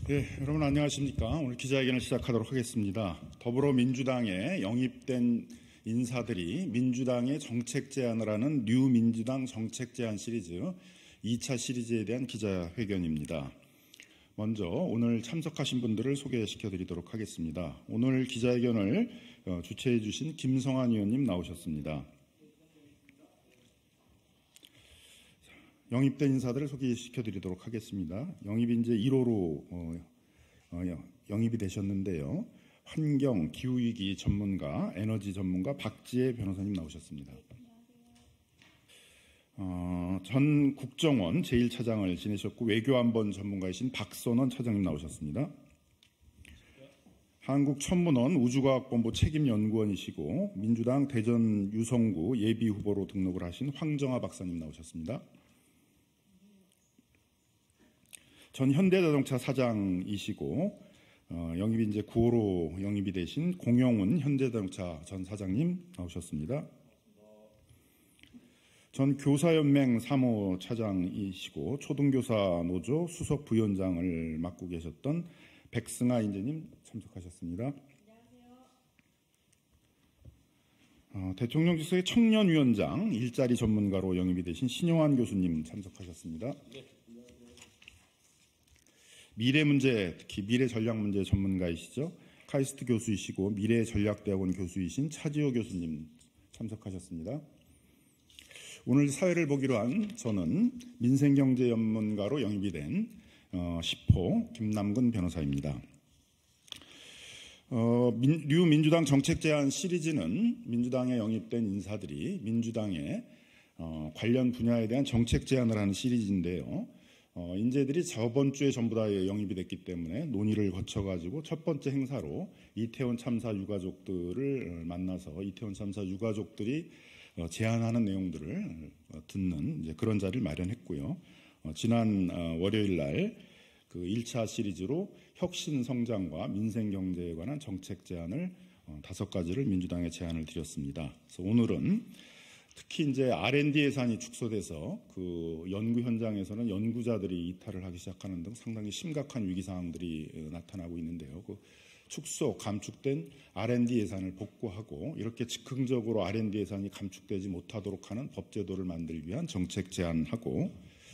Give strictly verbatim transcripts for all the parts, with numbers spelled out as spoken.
네, 여러분 안녕하십니까. 오늘 기자회견을 시작하도록 하겠습니다. 더불어민주당에 영입된 인사들이 민주당의 정책 제안을 하는 뉴민주당 정책 제안 시리즈 이 차 시리즈에 대한 기자회견입니다. 먼저 오늘 참석하신 분들을 소개시켜 드리도록 하겠습니다. 오늘 기자회견을 주최해 주신 김성환 의원님 나오셨습니다. 영입된 인사들을 소개시켜 드리도록 하겠습니다. 영입이 이제 일 호로 어, 어, 영입이 되셨는데요. 환경, 기후위기 전문가, 에너지 전문가 박지혜 변호사님 나오셨습니다. 어, 전 국정원 제일 차장을 지내셨고 외교안보 전문가이신 박선원 차장님 나오셨습니다. 한국천문원 우주과학본부 책임연구원이시고 민주당 대전 유성구 예비후보로 등록을 하신 황정아 박사님 나오셨습니다. 전 현대자동차 사장이시고 어, 영입이 이제 구 호로 영입이 되신 공영훈 현대자동차 전 사장님 나오셨습니다. 전 교사연맹 삼 호 차장이시고 초등교사 노조 수석 부위원장을 맡고 계셨던 백승아 인재님 참석하셨습니다. 안녕하세요. 어, 대통령직서의 청년위원장 일자리 전문가로 영입이 되신 신용환 교수님 참석하셨습니다. 네. 미래 문제, 특히 미래 전략 문제 전문가이시죠. 카이스트 교수이시고 미래전략대학원 교수이신 차지호 교수님 참석하셨습니다. 오늘 사회를 보기로 한 저는 민생경제전문가로 영입이 된 어, 십 호 김남근 변호사입니다. 어, 민, 뉴민주당 정책제안 시리즈는 민주당에 영입된 인사들이 민주당의 어, 관련 분야에 대한 정책 제안을 하는 시리즈인데요. 어, 인재들이 저번 주에 전부 다 영입이 됐기 때문에 논의를 거쳐가지고 첫 번째 행사로 이태원 참사 유가족들을 만나서 이태원 참사 유가족들이 어, 제안하는 내용들을 어, 듣는 이제 그런 자리를 마련했고요. 어, 지난 어, 월요일 날 그 일 차 시리즈로 혁신 성장과 민생 경제에 관한 정책 제안을 어, 다섯 가지를 민주당에 제안을 드렸습니다. 그래서 오늘은 특히 이제 알 앤 디 예산이 축소돼서 그 연구 현장에서는 연구자들이 이탈을 하기 시작하는 등 상당히 심각한 위기 상황들이 나타나고 있는데요. 그 축소, 감축된 알 앤 디 예산을 복구하고 이렇게 즉흥적으로 알 앤 디 예산이 감축되지 못하도록 하는 법제도를 만들기 위한 정책 제안하고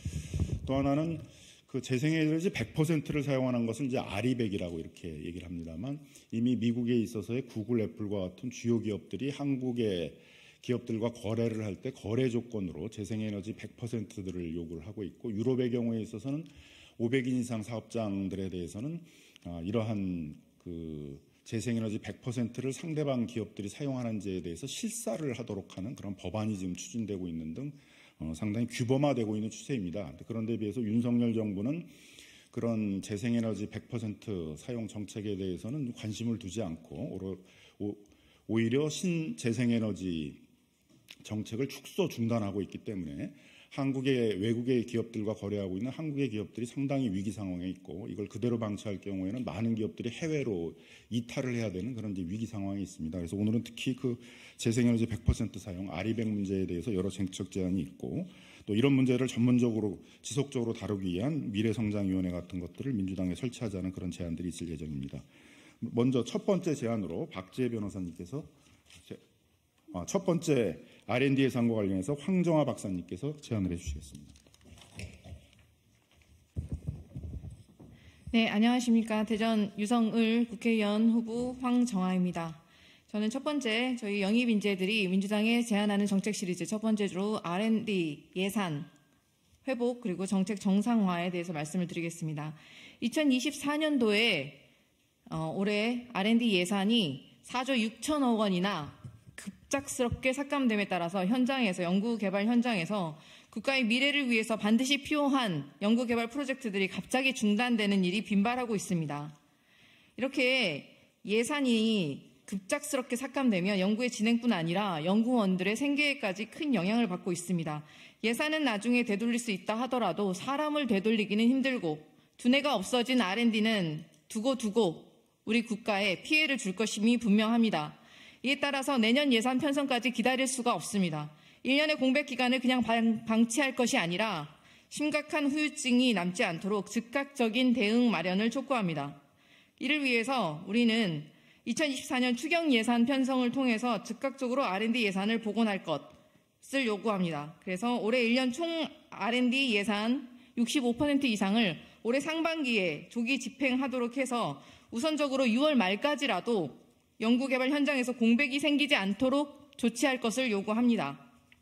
또 하나는 그 재생에너지 백 퍼센트를 사용하는 것을 이제 알이백이라고 이렇게 얘기를 합니다만 이미 미국에 있어서의 구글, 애플과 같은 주요 기업들이 한국의 기업들과 거래를 할 때 거래 조건으로 재생에너지 백 퍼센트들을 요구를 하고 있고 유럽의 경우에 있어서는 오백 인 이상 사업장들에 대해서는 이러한 그 재생에너지 백 퍼센트를 상대방 기업들이 사용하는지에 대해서 실사를 하도록 하는 그런 법안이 지금 추진되고 있는 등 상당히 규범화되고 있는 추세입니다. 그런데 비해서 윤석열 정부는 그런 재생에너지 백 퍼센트 사용 정책에 대해서는 관심을 두지 않고 오히려 신재생에너지 정책을 축소 중단하고 있기 때문에 한국의 외국의 기업들과 거래하고 있는 한국의 기업들이 상당히 위기 상황에 있고 이걸 그대로 방치할 경우에는 많은 기업들이 해외로 이탈을 해야 되는 그런 이제 위기 상황이 있습니다. 그래서 오늘은 특히 그 재생에너지 백 퍼센트 사용 알이백 문제에 대해서 여러 정책 제안이 있고 또 이런 문제를 전문적으로 지속적으로 다루기 위한 미래성장위원회 같은 것들을 민주당에 설치하자는 그런 제안들이 있을 예정입니다. 먼저 첫 번째 제안으로 박지혜 변호사님께서 첫 번째 알 앤 디 예산과 관련해서 황정아 박사님께서 제안을 해주시겠습니다. 네, 안녕하십니까. 대전 유성을 국회의원 후보 황정아입니다. 저는 첫 번째 저희 영입 인재들이 민주당에 제안하는 정책 시리즈 첫 번째로 알 앤 디 예산 회복 그리고 정책 정상화에 대해서 말씀을 드리겠습니다. 이천이십사 년도에 어, 올해 알 앤 디 예산이 사조 육천억 원이나 급작스럽게 삭감됨에 따라서 현장에서 연구개발 현장에서 국가의 미래를 위해서 반드시 필요한 연구개발 프로젝트들이 갑자기 중단되는 일이 빈발하고 있습니다. 이렇게 예산이 급작스럽게 삭감되면 연구의 진행뿐 아니라 연구원들의 생계에까지 큰 영향을 받고 있습니다. 예산은 나중에 되돌릴 수 있다 하더라도 사람을 되돌리기는 힘들고 두뇌가 없어진 알 앤 디는 두고 두고 우리 국가에 피해를 줄 것임이 분명합니다. 이에 따라서 내년 예산 편성까지 기다릴 수가 없습니다. 일 년의 공백 기간을 그냥 방, 방치할 것이 아니라 심각한 후유증이 남지 않도록 즉각적인 대응 마련을 촉구합니다. 이를 위해서 우리는 이천이십사 년 추경 예산 편성을 통해서 즉각적으로 알 앤 디 예산을 복원할 것을 요구합니다. 그래서 올해 일 년 총 알 앤 디 예산 육십오 퍼센트 이상을 올해 상반기에 조기 집행하도록 해서 우선적으로 유월 말까지라도 연구개발 현장에서 공백이 생기지 않도록 조치할 것을 요구합니다.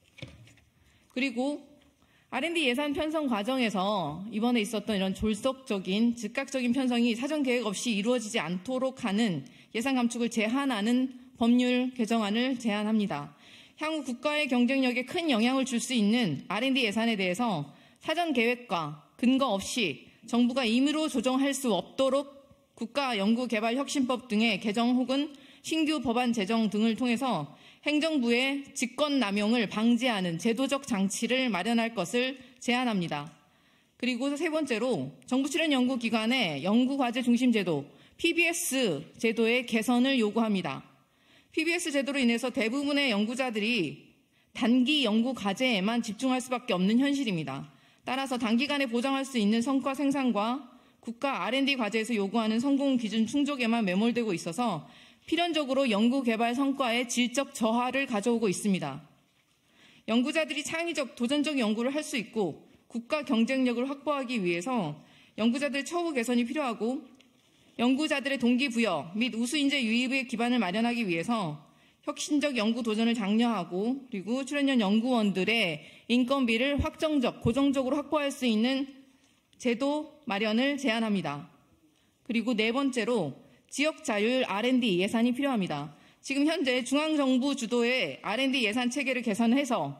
그리고 알 앤 디 예산 편성 과정에서 이번에 있었던 이런 졸속적인 즉각적인 편성이 사전 계획 없이 이루어지지 않도록 하는 예산 감축을 제한하는 법률 개정안을 제안합니다. 향후 국가의 경쟁력에 큰 영향을 줄 수 있는 알 앤 디 예산에 대해서 사전 계획과 근거 없이 정부가 임의로 조정할 수 없도록 국가연구개발혁신법 등의 개정 혹은 신규 법안 제정 등을 통해서 행정부의 직권남용을 방지하는 제도적 장치를 마련할 것을 제안합니다. 그리고 세 번째로 정부 출연 연구기관의 연구과제 중심제도 피 비 에스 제도의 개선을 요구합니다. 피 비 에스 제도로 인해서 대부분의 연구자들이 단기 연구 과제에만 집중할 수밖에 없는 현실입니다. 따라서 단기간에 보장할 수 있는 성과 생산과 국가 알 앤 디 과제에서 요구하는 성공 기준 충족에만 매몰되고 있어서 필연적으로 연구개발 성과의 질적 저하를 가져오고 있습니다. 연구자들이 창의적, 도전적 연구를 할 수 있고 국가 경쟁력을 확보하기 위해서 연구자들의 처우 개선이 필요하고 연구자들의 동기부여 및 우수인재 유입의 기반을 마련하기 위해서 혁신적 연구 도전을 장려하고 그리고 출연연 연구원들의 인건비를 확정적, 고정적으로 확보할 수 있는 제도 마련을 제안합니다. 그리고 네 번째로 지역 자율 알 앤 디 예산이 필요합니다. 지금 현재 중앙정부 주도의 알 앤 디 예산 체계를 개선해서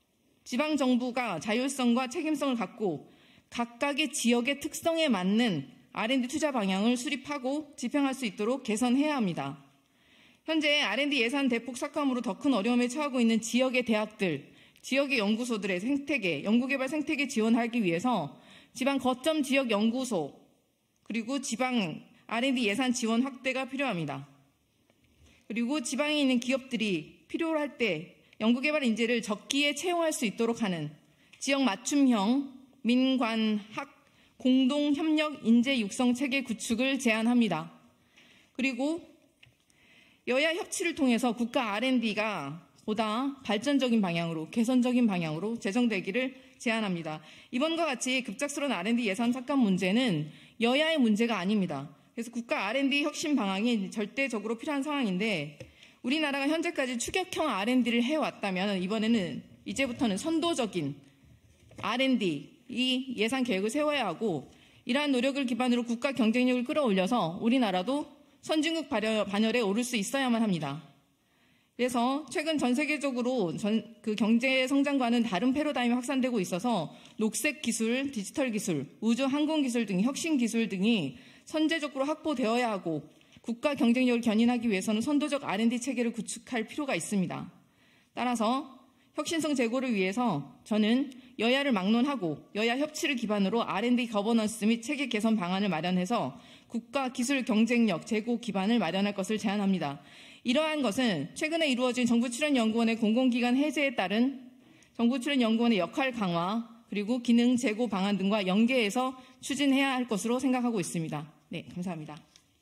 지방정부가 자율성과 책임성을 갖고 각각의 지역의 특성에 맞는 알 앤 디 투자 방향을 수립하고 집행할 수 있도록 개선해야 합니다. 현재 알 앤 디 예산 대폭 삭감으로 더 큰 어려움에 처하고 있는 지역의 대학들, 지역의 연구소들의 생태계, 연구개발 생태계 지원하기 위해서 지방 거점 지역 연구소, 그리고 지방 알 앤 디 예산 지원 확대가 필요합니다. 그리고 지방에 있는 기업들이 필요로 할 때 연구개발 인재를 적기에 채용할 수 있도록 하는 지역 맞춤형 민관학 공동협력 인재 육성 체계 구축을 제안합니다. 그리고 여야 협치를 통해서 국가 알 앤 디가 보다 발전적인 방향으로, 개선적인 방향으로 제정되기를 제안합니다. 이번과 같이 급작스러운 알 앤 디 예산 삭감 문제는 여야의 문제가 아닙니다. 그래서 국가 알 앤 디 혁신 방향이 절대적으로 필요한 상황인데 우리나라가 현재까지 추격형 알 앤 디를 해왔다면 이번에는 이제부터는 선도적인 알 앤 디 이 예산 계획을 세워야 하고 이러한 노력을 기반으로 국가 경쟁력을 끌어올려서 우리나라도 선진국 반열에 오를 수 있어야만 합니다. 그래서 최근 전 세계적으로 전, 그 경제 성장과는 다른 패러다임이 확산되고 있어서 녹색 기술, 디지털 기술, 우주 항공 기술 등 혁신 기술 등이 선제적으로 확보되어야 하고 국가 경쟁력을 견인하기 위해서는 선도적 알 앤 디 체계를 구축할 필요가 있습니다. 따라서 혁신성 제고를 위해서 저는 여야를 막론하고 여야 협치를 기반으로 알 앤 디 거버넌스 및 체계 개선 방안을 마련해서 국가 기술 경쟁력 제고 기반을 마련할 것을 제안합니다. 이러한 것은 최근에 이루어진 정부 출연 연구원의 공공기관 해제에 따른 정부 출연 연구원의 역할 강화 그리고 기능 제고 방안 등과 연계해서 추진해야 할 것으로 생각하고 있습니다. 네, 감사합니다.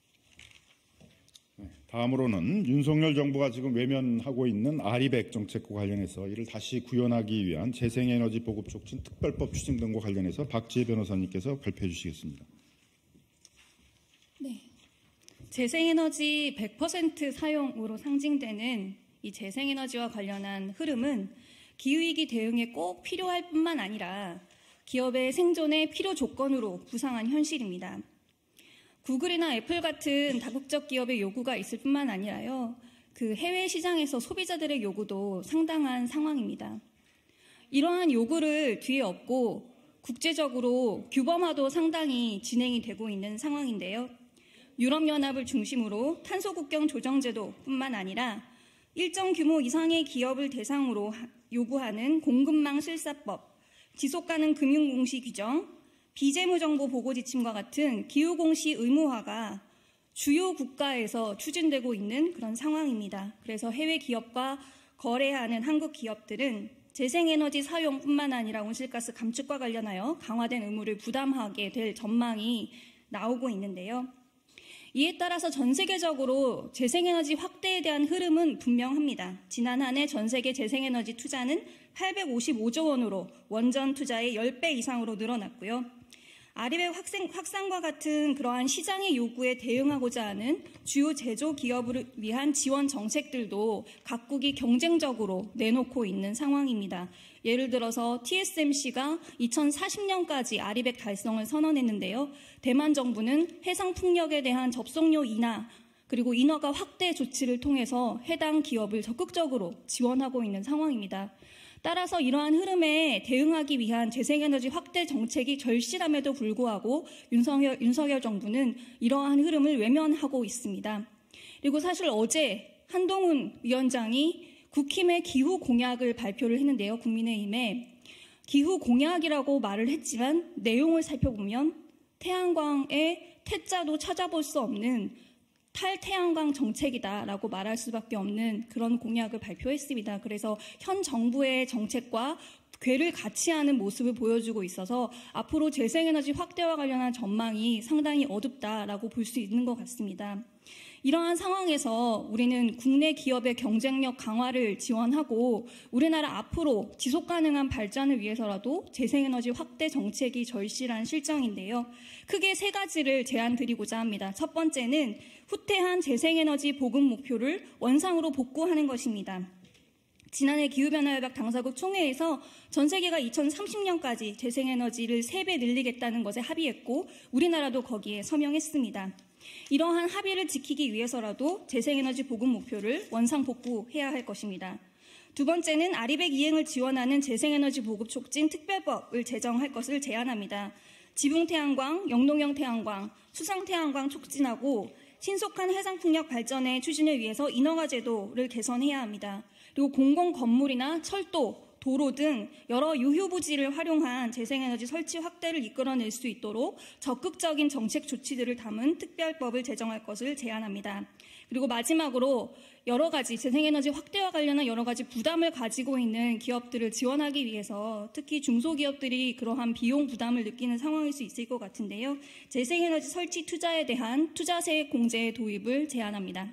다음으로는 윤석열 정부가 지금 외면하고 있는 아리백 정책과 관련해서 이를 다시 구현하기 위한 재생에너지 보급 촉진 특별법 추진 등과 관련해서 박지혜 변호사님께서 발표해 주시겠습니다. 네, 재생에너지 백 퍼센트 사용으로 상징되는 이 재생에너지와 관련한 흐름은 기후위기 대응에 꼭 필요할 뿐만 아니라 기업의 생존의 필요 조건으로 부상한 현실입니다. 구글이나 애플 같은 다국적 기업의 요구가 있을 뿐만 아니라요, 그 해외 시장에서 소비자들의 요구도 상당한 상황입니다. 이러한 요구를 뒤에 업고 국제적으로 규범화도 상당히 진행이 되고 있는 상황인데요. 유럽연합을 중심으로 탄소국경 조정제도뿐만 아니라 일정 규모 이상의 기업을 대상으로 요구하는 공급망 실사법, 지속가능 금융공시 규정, 비재무정보 보고지침과 같은 기후공시 의무화가 주요 국가에서 추진되고 있는 그런 상황입니다. 그래서 해외 기업과 거래하는 한국 기업들은 재생에너지 사용뿐만 아니라 온실가스 감축과 관련하여 강화된 의무를 부담하게 될 전망이 나오고 있는데요. 이에 따라서 전 세계적으로 재생에너지 확대에 대한 흐름은 분명합니다. 지난 한 해 전 세계 재생에너지 투자는 팔백오십오조 원으로 원전 투자의 십 배 이상으로 늘어났고요. 아리백 확산, 확산과 같은 그러한 시장의 요구에 대응하고자 하는 주요 제조 기업을 위한 지원 정책들도 각국이 경쟁적으로 내놓고 있는 상황입니다. 예를 들어서 티에스엠씨가 이천사십 년까지 아리백 달성을 선언했는데요. 대만 정부는 해상 풍력에 대한 접속료 인하 그리고 인허가 확대 조치를 통해서 해당 기업을 적극적으로 지원하고 있는 상황입니다. 따라서 이러한 흐름에 대응하기 위한 재생에너지 확대 정책이 절실함에도 불구하고 윤석열, 윤석열 정부는 이러한 흐름을 외면하고 있습니다. 그리고 사실 어제 한동훈 위원장이 국힘의 기후 공약을 발표를 했는데요. 국민의힘에 기후 공약이라고 말을 했지만 내용을 살펴보면 태양광의 태자도 찾아볼 수 없는 탈태양광 정책이다라고 말할 수밖에 없는 그런 공약을 발표했습니다. 그래서 현 정부의 정책과 궤를 같이 하는 모습을 보여주고 있어서 앞으로 재생에너지 확대와 관련한 전망이 상당히 어둡다라고 볼 수 있는 것 같습니다. 이러한 상황에서 우리는 국내 기업의 경쟁력 강화를 지원하고 우리나라 앞으로 지속가능한 발전을 위해서라도 재생에너지 확대 정책이 절실한 실정인데요. 크게 세 가지를 제안드리고자 합니다. 첫 번째는 후퇴한 재생에너지 보급 목표를 원상으로 복구하는 것입니다. 지난해 기후변화협약 당사국 총회에서 전 세계가 이천삼십 년까지 재생에너지를 세 배 늘리겠다는 것에 합의했고 우리나라도 거기에 서명했습니다. 이러한 합의를 지키기 위해서라도 재생에너지 보급 목표를 원상 복구해야 할 것입니다. 두 번째는 아리백 이행을 지원하는 재생에너지 보급 촉진 특별법을 제정할 것을 제안합니다. 지붕태양광, 영농형 태양광, 수상태양광 촉진하고 신속한 해상풍력 발전의 추진을 위해서 인허가 제도를 개선해야 합니다. 그리고 공공건물이나 철도, 도로 등 여러 유휴부지를 활용한 재생에너지 설치 확대를 이끌어낼 수 있도록 적극적인 정책 조치들을 담은 특별법을 제정할 것을 제안합니다. 그리고 마지막으로 여러 가지 재생에너지 확대와 관련한 여러 가지 부담을 가지고 있는 기업들을 지원하기 위해서 특히 중소기업들이 그러한 비용 부담을 느끼는 상황일 수 있을 것 같은데요. 재생에너지 설치 투자에 대한 투자세 공제 도입을 제안합니다.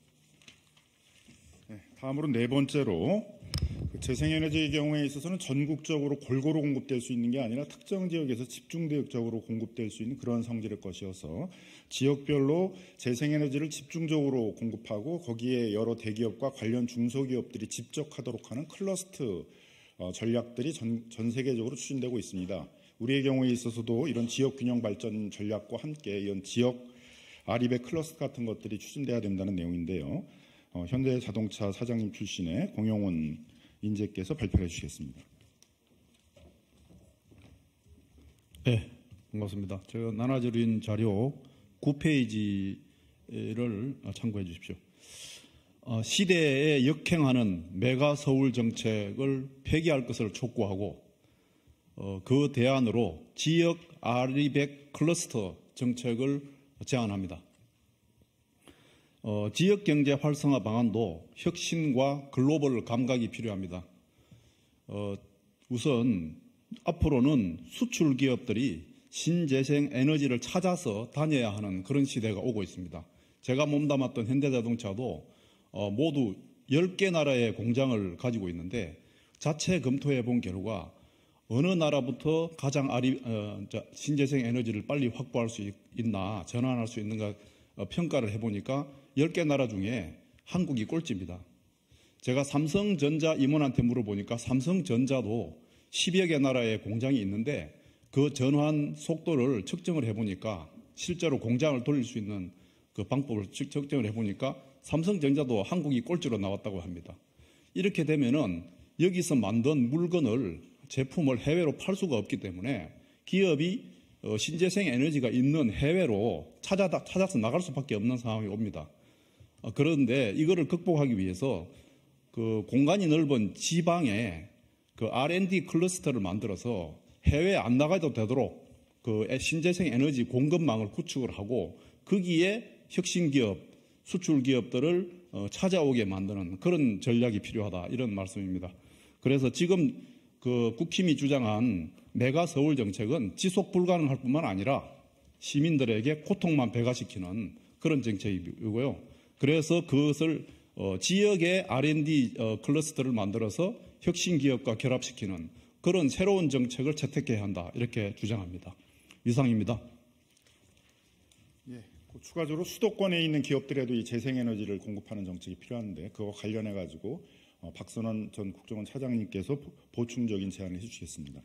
네, 다음으로 네 번째로 재생에너지의 경우에 있어서는 전국적으로 골고루 공급될 수 있는 게 아니라 특정 지역에서 집중적으로 공급될 수 있는 그런 성질의 것이어서 지역별로 재생에너지를 집중적으로 공급하고 거기에 여러 대기업과 관련 중소기업들이 집적하도록 하는 클러스터 전략들이 전, 전 세계적으로 추진되고 있습니다. 우리의 경우에 있어서도 이런 지역균형 발전 전략과 함께 이런 지역 아리백 클러스터 같은 것들이 추진돼야 된다는 내용인데요. 어, 현대자동차 사장님 출신의 공용훈 인재께서 발표를 해주시겠습니다. 네, 반갑습니다. 제가 나눠드린 자료 구 페이지를 참고해 주십시오. 어, 시대에 역행하는 메가 서울 정책을 폐기할 것을 촉구하고 어, 그 대안으로 지역 아리백 클러스터 정책을 제안합니다. 어, 지역경제 활성화 방안도 혁신과 글로벌 감각이 필요합니다. 어, 우선 앞으로는 수출 기업들이 신재생 에너지를 찾아서 다녀야 하는 그런 시대가 오고 있습니다. 제가 몸담았던 현대자동차도 어, 모두 열 개 나라의 공장을 가지고 있는데 자체 검토해 본 결과 어느 나라부터 가장 아리, 어, 신재생 에너지를 빨리 확보할 수 있나 전환할 수 있는가 어, 평가를 해보니까 열 개 나라 중에 한국이 꼴찌입니다. 제가 삼성전자 임원한테 물어보니까 삼성전자도 십여 개 나라의 공장이 있는데 그 전환 속도를 측정을 해보니까 실제로 공장을 돌릴 수 있는 그 방법을 측정을 해보니까 삼성전자도 한국이 꼴찌로 나왔다고 합니다. 이렇게 되면은 여기서 만든 물건을 제품을 해외로 팔 수가 없기 때문에 기업이 신재생 에너지가 있는 해외로 찾아, 찾아서 나갈 수밖에 없는 상황이 옵니다. 그런데 이거를 극복하기 위해서 그 공간이 넓은 지방에 그 알 앤 디 클러스터를 만들어서 해외에 안 나가도 되도록 그 신재생 에너지 공급망을 구축을 하고 거기에 혁신 기업, 수출 기업들을 찾아오게 만드는 그런 전략이 필요하다 이런 말씀입니다. 그래서 지금 그 국힘이 주장한 메가 서울 정책은 지속 불가능할 뿐만 아니라 시민들에게 고통만 배가시키는 그런 정책이고요. 그래서 그것을 어, 지역의 알 앤 디 어, 클러스터를 만들어서 혁신 기업과 결합시키는 그런 새로운 정책을 채택해야 한다. 이렇게 주장합니다. 이상입니다. 예, 추가적으로 수도권에 있는 기업들에도 이 재생에너지를 공급하는 정책이 필요한데 그거 관련해 가지고 어, 박선원 전 국정원 차장님께서 보충적인 제안을 해주시겠습니다.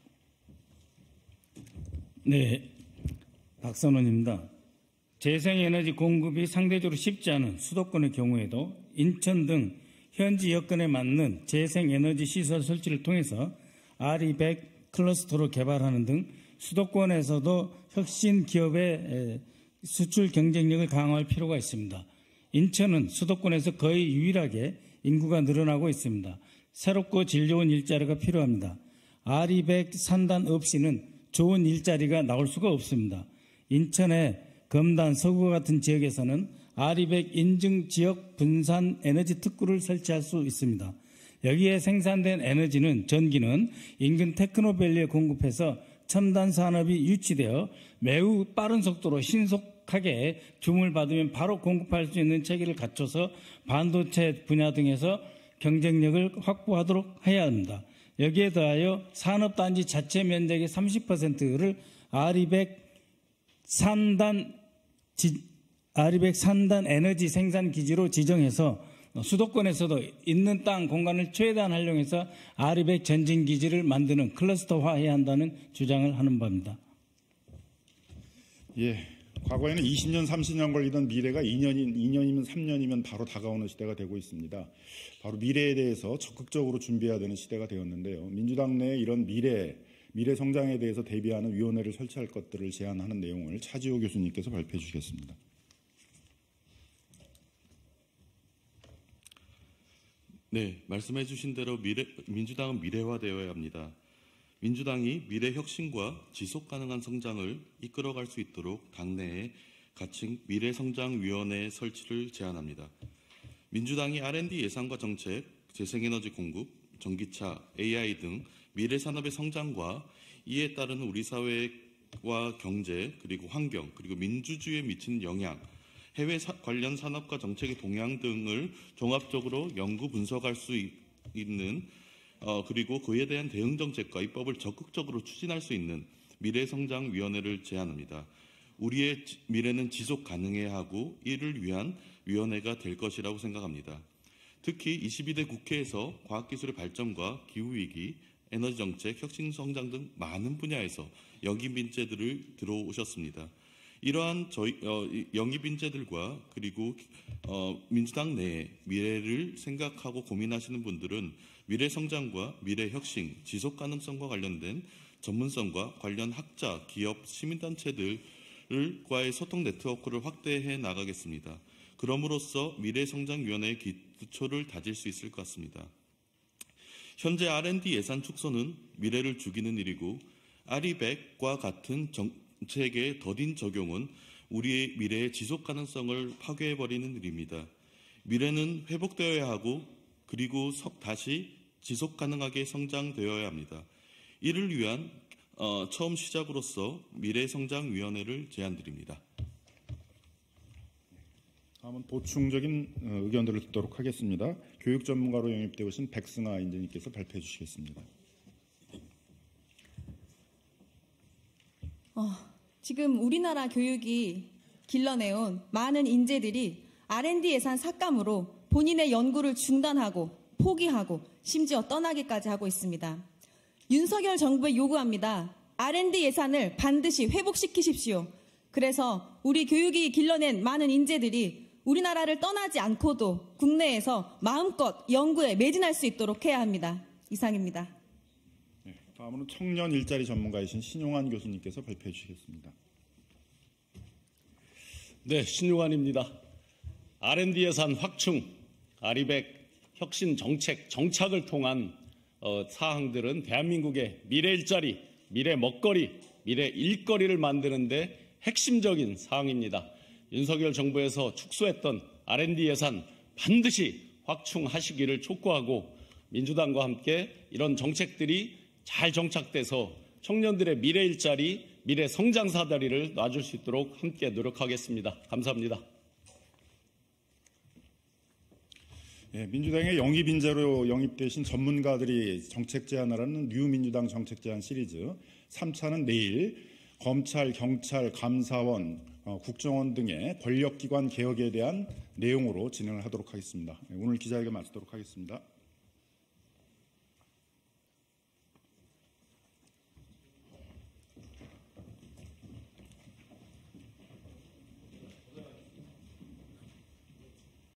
네, 박선원입니다. 재생에너지 공급이 상대적으로 쉽지 않은 수도권의 경우에도 인천 등 현지 여건에 맞는 재생에너지 시설 설치를 통해서 알 이백 클러스터로 개발하는 등 수도권에서도 혁신 기업의 수출 경쟁력을 강화할 필요가 있습니다. 인천은 수도권에서 거의 유일하게 인구가 늘어나고 있습니다. 새롭고 질 좋은 일자리가 필요합니다. 알 이백 산단 없이는 좋은 일자리가 나올 수가 없습니다. 인천의 검단, 서구 같은 지역에서는 알 이백 인증 지역 분산 에너지 특구를 설치할 수 있습니다. 여기에 생산된 에너지는 전기는 인근 테크노밸리에 공급해서 첨단 산업이 유치되어 매우 빠른 속도로 신속하게 주문을 받으면 바로 공급할 수 있는 체계를 갖춰서 반도체 분야 등에서 경쟁력을 확보하도록 해야 합니다. 여기에 더하여 산업단지 자체 면적의 삼십 퍼센트를 알 이백 산단, 알 이백 산단 에너지 생산 기지로 지정해서 수도권에서도 있는 땅 공간을 최대한 활용해서 알 이백 전진 기지를 만드는 클러스터화해야 한다는 주장을 하는 바입니다. 예, 과거에는 이십 년, 삼십 년 걸리던 미래가 이 년인, 이 년이면 삼 년이면 바로 다가오는 시대가 되고 있습니다. 바로 미래에 대해서 적극적으로 준비해야 되는 시대가 되었는데요. 민주당 내에 이런 미래, 미래 성장에 대해서 대비하는 위원회를 설치할 것들을 제안하는 내용을 차지호 교수님께서 발표해 주시겠습니다. 네, 말씀해 주신 대로 미래, 민주당은 미래화되어야 합니다. 민주당이 미래 혁신과 지속 가능한 성장을 이끌어갈 수 있도록 당내에 가칭 미래성장위원회 설치를 제안합니다. 민주당이 알 앤 디 예산과 정책, 재생에너지 공급, 전기차, 에이 아이 등 미래산업의 성장과 이에 따르는 우리 사회와 경제, 그리고 환경, 그리고 민주주의에 미치는 영향, 해외 사, 관련 산업과 정책의 동향 등을 종합적으로 연구 분석할 수 있는 어, 그리고 그에 대한 대응 정책과 입법을 적극적으로 추진할 수 있는 미래성장위원회를 제안합니다. 우리의 미래는 지속 가능해야 하고 이를 위한 위원회가 될 것이라고 생각합니다. 특히 이십이 대 국회에서 과학기술의 발전과 기후위기, 에너지정책, 혁신성장 등 많은 분야에서 영입인재들을 들어오셨습니다. 이러한 저희 어, 영입인재들과 그리고 어, 민주당 내에 미래를 생각하고 고민하시는 분들은 미래성장과 미래혁신, 지속가능성과 관련된 전문성과 관련 학자, 기업, 시민단체들과의 소통 네트워크를 확대해 나가겠습니다. 그럼으로써 미래성장위원회의 기초를 다질 수 있을 것 같습니다. 현재 알 앤 디 예산 축소는 미래를 죽이는 일이고 알 이백과 같은 정책의 더딘 적용은 우리의 미래의 지속 가능성을 파괴해버리는 일입니다. 미래는 회복되어야 하고 그리고 다시 지속 가능하게 성장되어야 합니다. 이를 위한 어, 처음 시작으로서 미래성장위원회를 제안드립니다. 다음은 보충적인 의견들을 듣도록 하겠습니다. 교육 전문가로 영입되어 오신 백승아 인재님께서 발표해 주시겠습니다. 어, 지금 우리나라 교육이 길러내온 많은 인재들이 알 앤 디 예산 삭감으로 본인의 연구를 중단하고 포기하고 심지어 떠나기까지 하고 있습니다. 윤석열 정부에 요구합니다. 알 앤 디 예산을 반드시 회복시키십시오. 그래서 우리 교육이 길러낸 많은 인재들이 우리나라를 떠나지 않고도 국내에서 마음껏 연구에 매진할 수 있도록 해야 합니다. 이상입니다. 네, 다음은 청년 일자리 전문가이신 신용환 교수님께서 발표해 주시겠습니다. 네, 신용환입니다. 알 앤 디 예산 확충, 알 이백 혁신 정책, 정착을 통한 어, 사항들은 대한민국의 미래 일자리, 미래 먹거리, 미래 일거리를 만드는 데 핵심적인 사항입니다. 윤석열 정부에서 축소했던 알 앤 디 예산 반드시 확충하시기를 촉구하고 민주당과 함께 이런 정책들이 잘 정착돼서 청년들의 미래 일자리, 미래 성장 사다리를 놔줄 수 있도록 함께 노력하겠습니다. 감사합니다. 예, 민주당의 영입 인재로 영입되신 전문가들이 정책 제안하라는 뉴민주당 정책 제안 시리즈 삼 차는 내일 검찰, 경찰, 감사원, 어, 국정원 등의 권력기관 개혁에 대한 내용으로 진행을 하도록 하겠습니다. 오늘 기자회견 마치도록 하겠습니다.